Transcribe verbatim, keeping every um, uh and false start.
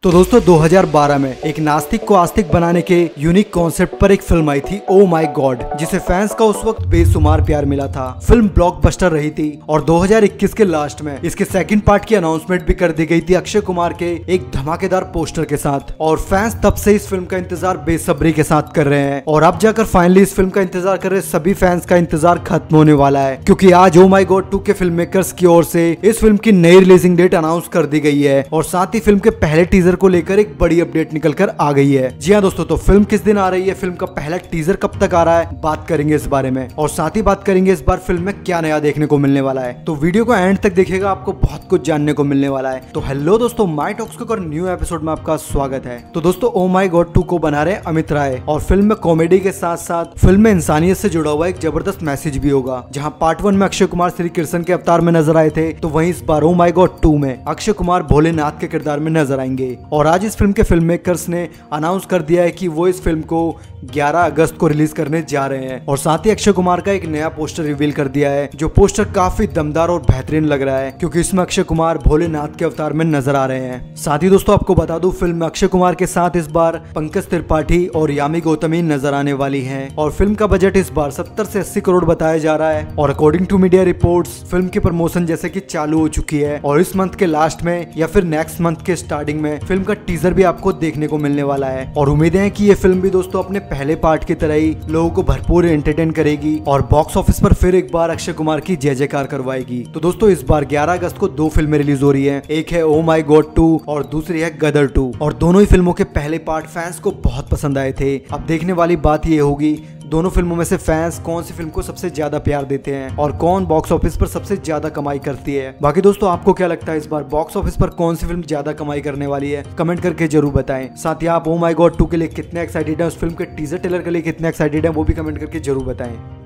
तो दोस्तों दो हज़ार बारह में एक नास्तिक को आस्तिक बनाने के यूनिक कॉन्सेप्ट पर एक फिल्म आई थी ओ माय गॉड, जिसे फैंस का उस वक्त बेशुमार प्यार मिला था। फिल्म ब्लॉकबस्टर रही थी और दो हज़ार इक्कीस के लास्ट में इसके सेकंड पार्ट की अनाउंसमेंट भी कर दी गई थी अक्षय कुमार के एक धमाकेदार पोस्टर के साथ। और फैंस तब से इस फिल्म का इंतजार बेसब्री के साथ कर रहे हैं और अब जाकर फाइनली इस फिल्म का इंतजार कर रहे सभी फैंस का इंतजार खत्म होने वाला है, क्योंकि आज ओ माय गॉड टू के फिल्म मेकर्स की ओर से इस फिल्म की नई रिलीजिंग डेट अनाउंस कर दी गई है और साथ ही फिल्म के पहले टीजर को लेकर एक बड़ी अपडेट निकल कर आ गई है। जी हाँ दोस्तों, तो फिल्म किस दिन आ रही है, फिल्म का पहला टीजर कब तक आ रहा है, बात करेंगे इस बारे में। और साथ ही बात करेंगे इस बार फिल्म में क्या नया देखने को मिलने वाला है। तो वीडियो को एंड तक देखिएगा, आपको बहुत कुछ जानने को मिलने वाला है। तो हेलो दोस्तों, माय टॉक्स के न्यू एपिसोड में आपका स्वागत है। तो दोस्तों ओ माय गॉड टू को बना रहे अमित राय और फिल्म में कॉमेडी के साथ साथ फिल्म में इंसानियत से जुड़ा हुआ एक जबरदस्त मैसेज भी होगा। जहां पार्ट वन में अक्षय कुमार श्री कृष्ण के अवतार में नजर आए थे, तो वहीं इस बार ओ माय गॉड टू में अक्षय कुमार भोलेनाथ के किरदार में नजर आएंगे। और आज इस फिल्म के फिल्म मेकर्स ने अनाउंस कर दिया है कि वो इस फिल्म को ग्यारह अगस्त को रिलीज करने जा रहे हैं। और साथ ही अक्षय कुमार का एक नया पोस्टर रिवील कर दिया है, जो पोस्टर काफी दमदार और बेहतरीन लग रहा है, क्योंकि इसमें अक्षय कुमार भोलेनाथ के अवतार में नजर आ रहे हैं। साथ ही दोस्तों आपको बता दूं, फिल्म में अक्षय कुमार के साथ इस बार पंकज त्रिपाठी और यामी गौतमी नजर आने वाली हैं। और फिल्म का बजट इस बार सत्तर से अस्सी करोड़ बताया जा रहा है। और according to media reports film की प्रमोशन जैसे कि चालू हो चुकी है और इस मंथ के लास्ट में या फिर नेक्स्ट मंथ के स्टार्टिंग में फिल्म का टीजर भी आपको देखने को मिलने वाला है। और उम्मीदें हैं कि ये फिल्म भी दोस्तों अपने पहले पार्ट की तरह ही लोगों को भरपूर एंटरटेन करेगी और बॉक्स ऑफिस पर फिर एक बार अक्षय कुमार की जय जयकार करवाएगी। तो दोस्तों इस बार ग्यारह अगस्त को दो फिल्में रिलीज हो रही हैं, एक है ओ माय गॉड टू और दूसरी है गदर टू। और दोनों ही फिल्मों के पहले पार्ट फैंस को बहुत पसंद आए थे। अब देखने वाली बात ये होगी दोनों फिल्मों में से फैंस कौन सी फिल्म को सबसे ज्यादा प्यार देते हैं और कौन बॉक्स ऑफिस पर सबसे ज्यादा कमाई करती है। बाकी दोस्तों आपको क्या लगता है, इस बार बॉक्स ऑफिस पर कौन सी फिल्म ज्यादा कमाई करने वाली है, कमेंट करके जरूर बताएं। साथ ही आप ओ माय गॉड टू के लिए कितने एक्साइटेड हैं, उस फिल्म के टीजर ट्रेलर के लिए कितने एक्साइटेड हैं, वो भी कमेंट करके जरूर बताएं।